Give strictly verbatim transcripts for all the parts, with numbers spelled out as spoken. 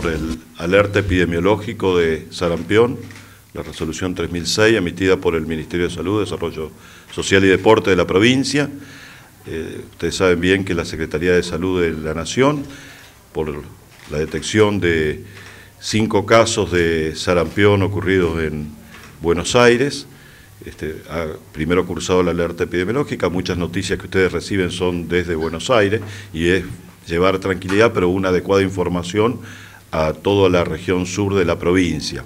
por el alerta epidemiológico de sarampión, la resolución tres mil seis emitida por el Ministerio de Salud, Desarrollo Social y Deporte de la provincia. Eh, ustedes saben bien que la Secretaría de Salud de la Nación, por la detección de cinco casos de sarampión ocurridos en Buenos Aires, este, ha primero cursado la alerta epidemiológica. Muchas noticias que ustedes reciben son desde Buenos Aires y es llevar tranquilidad, pero una adecuada información a toda la región sur de la provincia.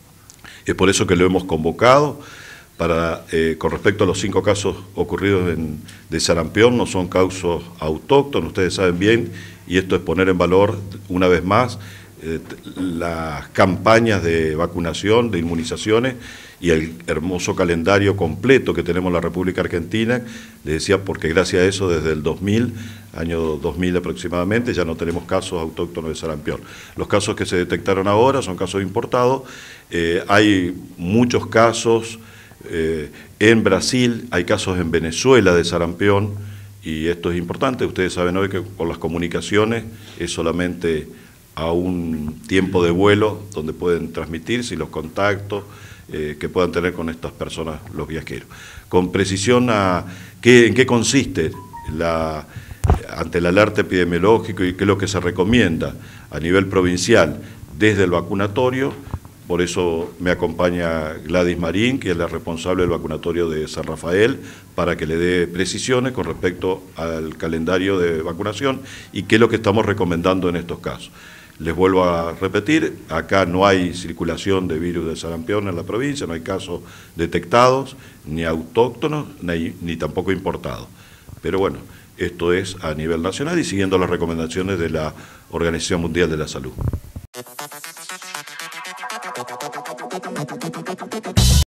Es por eso que lo hemos convocado. Para, eh, con respecto a los cinco casos ocurridos en, de sarampión, no son casos autóctonos, ustedes saben bien, y esto es poner en valor una vez más eh, las campañas de vacunación, de inmunizaciones y el hermoso calendario completo que tenemos en la República Argentina. Les decía, porque gracias a eso desde el dos mil, año dos mil aproximadamente, ya no tenemos casos autóctonos de sarampión. Los casos que se detectaron ahora son casos importados. Eh, hay muchos casos Eh, en Brasil, hay casos en Venezuela de sarampión, y esto es importante. Ustedes saben hoy que con las comunicaciones es solamente a un tiempo de vuelo donde pueden transmitirse, y los contactos eh, que puedan tener con estas personas, los viajeros. Con precisión a qué, en qué consiste la, ante el alerta epidemiológico y qué es lo que se recomienda a nivel provincial desde el vacunatorio. Por eso me acompaña Gladys Marín, que es la responsable del vacunatorio de San Rafael, para que le dé precisiones con respecto al calendario de vacunación y qué es lo que estamos recomendando en estos casos. Les vuelvo a repetir, acá no hay circulación de virus de sarampión en la provincia, no hay casos detectados, ni autóctonos, ni, ni tampoco importados. Pero bueno, esto es a nivel nacional y siguiendo las recomendaciones de la Organización Mundial de la Salud.